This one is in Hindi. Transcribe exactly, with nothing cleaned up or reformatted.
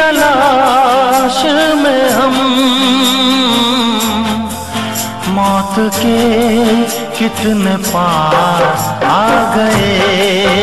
तलाश में हम मौत के कितने पास आ गए।